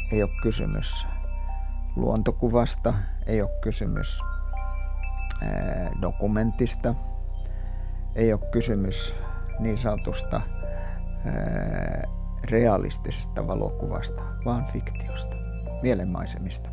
Ei ole kysymys luontokuvasta, ei ole kysymys dokumentista, ei ole kysymys niin sanotusta realistisesta valokuvasta, vaan fiktiosta, mielenmaisemista.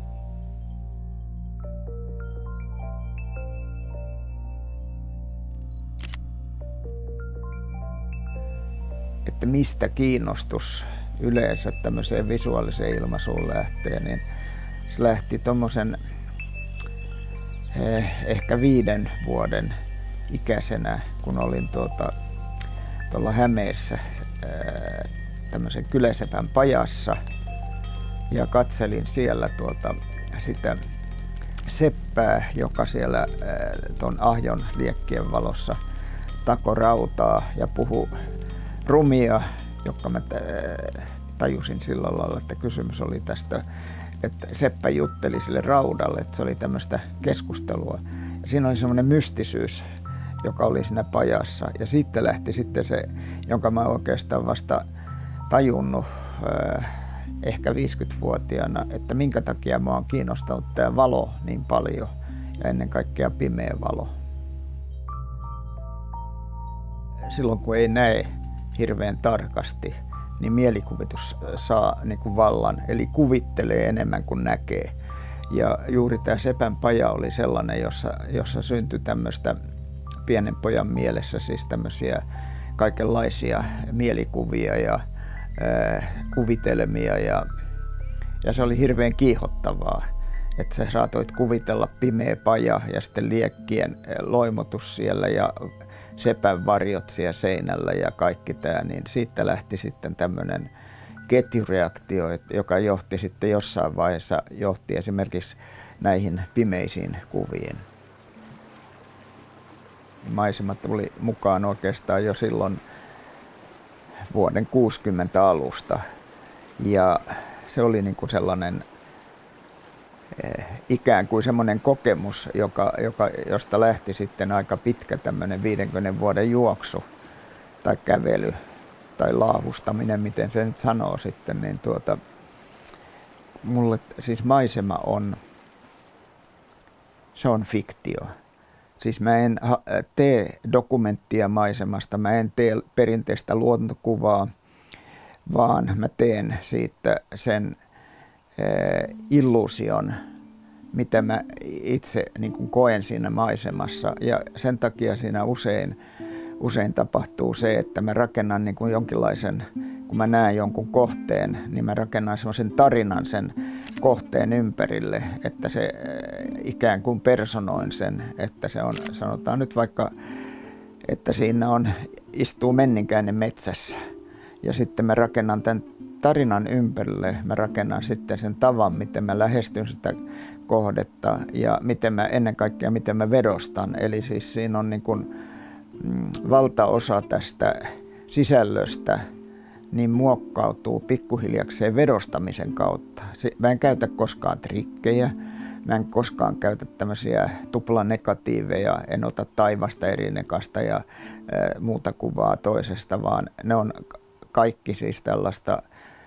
Että mistä kiinnostus yleensä tämmöiseen visuaaliseen ilmaisuun lähtee, niin se lähti tommosen ehkä 5 vuoden ikäisenä, kun olin tuolla Hämeessä tämmöisen Kyläsepän pajassa ja katselin siellä sitä seppää, joka siellä ton ahjon liekkien valossa tako rautaa ja puhui rumia, joka mä tajusin sillä lailla, että kysymys oli tästä, että seppä jutteli sille raudalle, että se oli tämmöistä keskustelua. Ja siinä oli semmoinen mystisyys, joka oli siinä pajassa. Ja siitä lähti sitten se, jonka mä oikeastaan vasta tajunnut ehkä 50-vuotiaana, että minkä takia mä oon kiinnostanut tämä valo niin paljon ja ennen kaikkea pimeä valo. Silloin kun ei näe hirveän tarkasti, niin mielikuvitus saa niin kuin vallan, eli kuvittelee enemmän kuin näkee. Ja juuri tämä Sepän paja oli sellainen, jossa syntyi tämmöistä pienen pojan mielessä siis tämmöisiä kaikenlaisia mielikuvia ja kuvitelmia ja se oli hirveän kiihottavaa, että sä saatoit kuvitella pimeä paja ja sitten liekkien loimotus siellä ja sepän varjot siellä seinällä ja kaikki tämä, niin siitä lähti sitten tämmöinen ketjureaktio, joka johti sitten jossain vaiheessa esimerkiksi näihin pimeisiin kuviin. Maisemat tuli mukaan oikeastaan jo silloin vuoden 60 alusta ja se oli niin kuin sellainen ikään kuin semmoinen kokemus, josta lähti sitten aika pitkä tämmöinen 50 vuoden juoksu tai kävely tai laahustaminen, miten se nyt sanoo sitten, niin mulle siis maisema se on fiktio. Siis mä en tee dokumenttia maisemasta, mä en tee perinteistä luontokuvaa, vaan mä teen siitä sen illuusion, mitä mä itse niin kuin koen siinä maisemassa. Ja sen takia siinä usein tapahtuu se, että mä rakennan niin kuin jonkinlaisen, kun mä näen jonkun kohteen, niin mä rakennan semmoisen tarinan sen kohteen ympärille, että se ikään kuin personoin sen, että se on, sanotaan nyt vaikka, että siinä istuu menninkäinen metsässä. Ja sitten mä rakennan tämän tarinan ympärille, mä rakennan sitten sen tavan, miten mä lähestyn sitä kohdetta ja ennen kaikkea miten mä vedostan. Eli siis siinä on niin kuin valtaosa tästä sisällöstä niin muokkautuu pikkuhiljakseen vedostamisen kautta. Mä en käytä koskaan trikkejä, mä en koskaan käytä tämmöisiä tuplanegatiiveja, en ota taivasta erinekasta ja muuta kuvaa toisesta, vaan ne on kaikki siis tällaista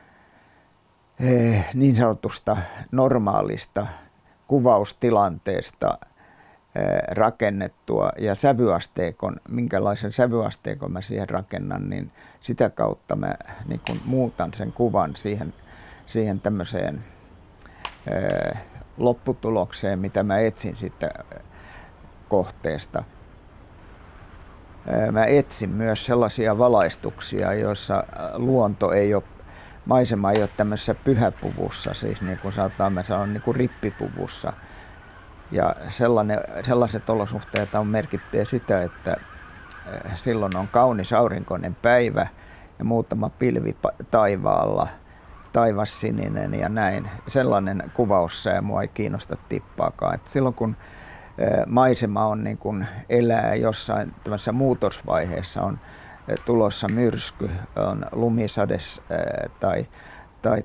niin sanotusta normaalista kuvaustilanteesta rakennettua ja minkälaisen sävyasteikon mä siihen rakennan, niin sitä kautta mä niin kun muutan sen kuvan siihen tämmöiseen lopputulokseen, mitä mä etsin sitten kohteesta. Mä etsin myös sellaisia valaistuksia, joissa maisema ei ole tämmöisessä pyhäpuvussa, siis niin kuin mä sanon niin kuin rippipuvussa. Ja sellaiset olosuhteet merkitsee sitä, että silloin on kaunis aurinkoinen päivä ja muutama pilvi taivaalla, taivas sininen ja näin. Sellainen kuvaussää mua ei kiinnosta tippaakaan. Et silloin kun maisema on niin kuin elää jossain tämmöisessä muutosvaiheessa, on tulossa myrsky, on lumisades tai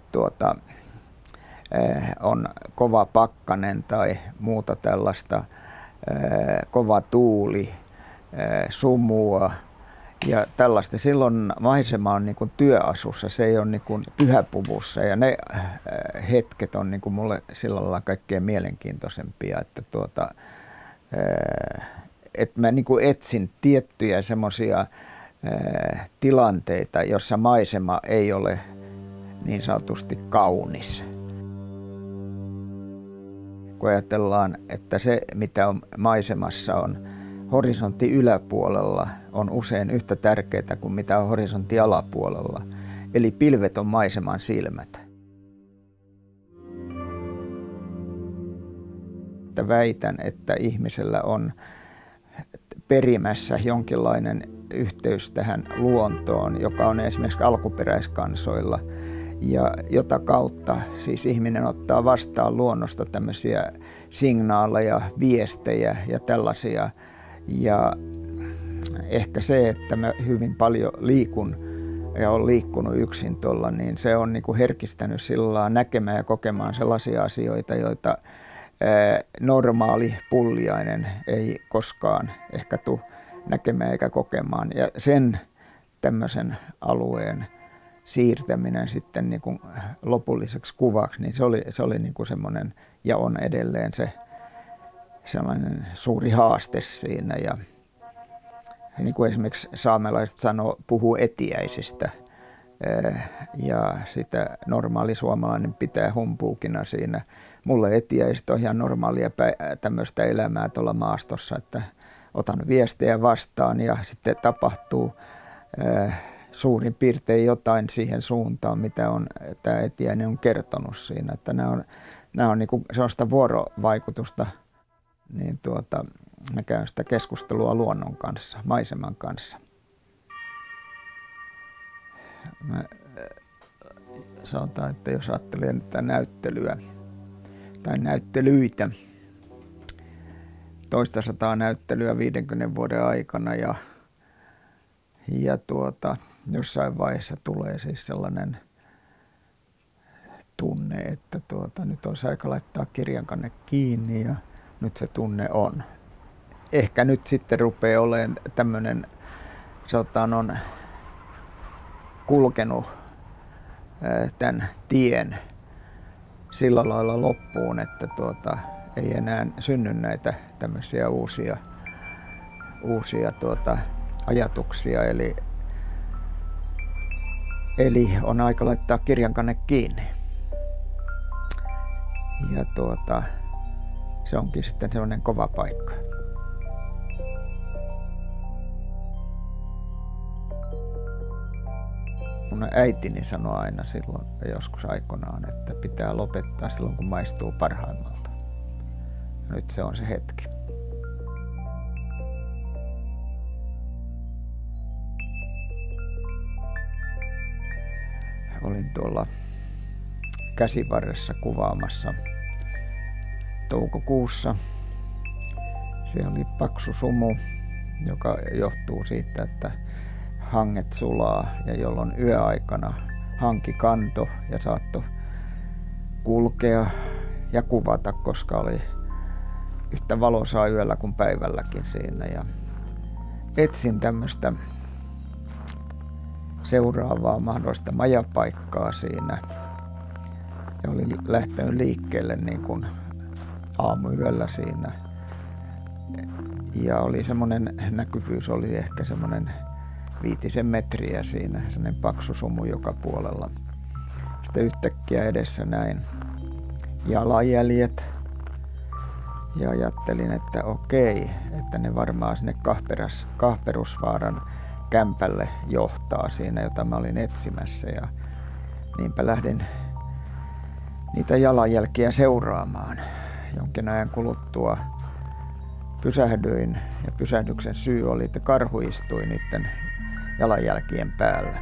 on kova pakkanen tai muuta tällaista, kova tuuli, sumua, Ja tällaista. Silloin maisema on niin kuin työasussa, se ei ole niin kuin pyhäpuvussa ja ne hetket on niin kuin mulle sillä lailla kaikkein mielenkiintoisempia, että mä niin kuin etsin tiettyjä semmoisia tilanteita, jossa maisema ei ole niin sanotusti kaunis. Kun ajatellaan, että se mitä on maisemassa on horisontti yläpuolella on usein yhtä tärkeää kuin mitä on horisontti alapuolella, eli pilvet on maiseman silmät. Väitän, että ihmisellä on perimässä jonkinlainen yhteys tähän luontoon, joka on esimerkiksi alkuperäiskansoilla, ja jota kautta siis ihminen ottaa vastaan luonnosta tämmöisiä signaaleja, viestejä ja tällaisia. Ja ehkä se, että mä hyvin paljon liikun ja olen liikkunut yksin tuolla, niin se on niin kuin herkistänyt sillä näkemään ja kokemaan sellaisia asioita, joita normaali pulliainen ei koskaan ehkä tule näkemään eikä kokemaan. Ja sen tämmöisen alueen siirtäminen sitten niin kuin lopulliseksi kuvaksi, niin se oli niin kuin semmoinen, ja on edelleen se sellainen suuri haaste siinä. Ja niin kuin esimerkiksi saamelaiset puhuu etiäisistä, ja sitä normaali suomalainen pitää humpuukina siinä. Mulle etiäiset on ihan normaalia tämmöistä elämää tuolla maastossa, että otan viestejä vastaan ja sitten tapahtuu suurin piirtein jotain siihen suuntaan, mitä on tämä etiäinen on kertonut siinä. Että nämä on niin kuin sellaista vuorovaikutusta, niin mä käyn sitä keskustelua luonnon kanssa, maiseman kanssa. Mä sanotaan, että jos ajattelee tätä näyttelyä tai näyttelyitä, 200 näyttelyä 50 vuoden aikana ja jossain vaiheessa tulee siis sellainen tunne, että nyt olisi aika laittaa kirjankanne kiinni ja nyt se tunne on. Ehkä nyt sitten rupeaa olemaan tämmöinen, on kulkenut tämän tien sillä lailla loppuun, että ei enää synny näitä tämmöisiä uusia ajatuksia. Eli on aika laittaa kirjankanne kiinni. Ja se onkin sitten sellainen kova paikka. Mun äitini sanoi aina silloin joskus aikoinaan, että pitää lopettaa silloin kun maistuu parhaimmalta. Ja nyt se on se hetki. Olin tuolla Käsivarressa kuvaamassa toukokuussa. Siellä oli paksu sumu, joka johtuu siitä, että hanget sulaa ja jolloin yöaikana hanki kanto ja saattoi kulkea ja kuvata, koska oli yhtä valoisaa yöllä kuin päivälläkin siinä. Ja etsin tämmöistä seuraavaa mahdollista majapaikkaa siinä ja olin lähtenyt liikkeelle niin kuin aamuyöllä siinä. Ja oli semmoinen näkyvyys, oli ehkä semmoinen 5 metriä siinä, semmoinen paksu sumu joka puolella. Sitten yhtäkkiä edessä näin jalanjäljet ja ajattelin, että okei, että ne varmaan sinne Kahperusvaaran kämpälle johtaa siinä, jota mä olin etsimässä. Ja niinpä lähdin niitä jalanjälkiä seuraamaan. Jonkin ajan kuluttua pysähdyin ja pysähdyksen syy oli, että karhu istui niiden jalanjälkien päällä.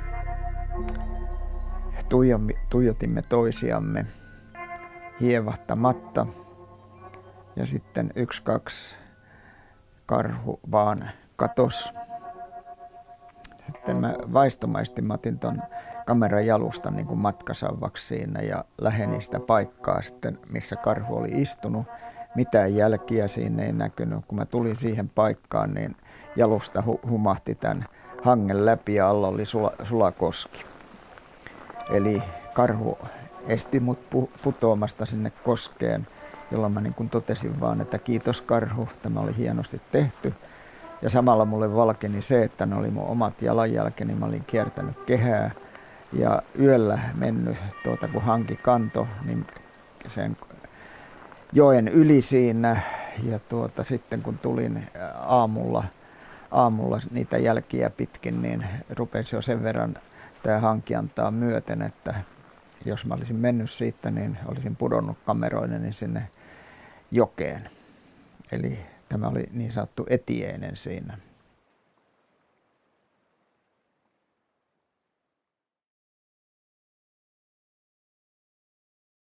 Tuijotimme toisiamme hievahtamatta ja sitten 1-2 karhu vaan katosi. Sitten mä vaistomaisesti otin ton kameran jalustan niin kuin matkasauvaksi siinä ja lähenin sitä paikkaa sitten, missä karhu oli istunut. Mitään jälkiä siinä ei näkynyt. Kun mä tulin siihen paikkaan, niin jalusta humahti tämän hangen läpi ja alla oli sulakoski. Eli karhu esti mut putoamasta sinne koskeen, jolloin mä niin kuin totesin vaan, että kiitos karhu, tämä oli hienosti tehty. Ja samalla mulle valkeni se, että ne oli mun omat jalanjälkeni, mä olin kiertänyt kehää ja yöllä mennyt, kun hanki kanto, niin sen joen yli siinä. Ja sitten kun tulin aamulla niitä jälkiä pitkin, niin rupesi jo sen verran tämä hanki antaa myöten, että jos mä olisin mennyt siitä, niin olisin pudonnut kameroineni sinne jokeen. Eli tämä oli niin sanottu etieinen siinä.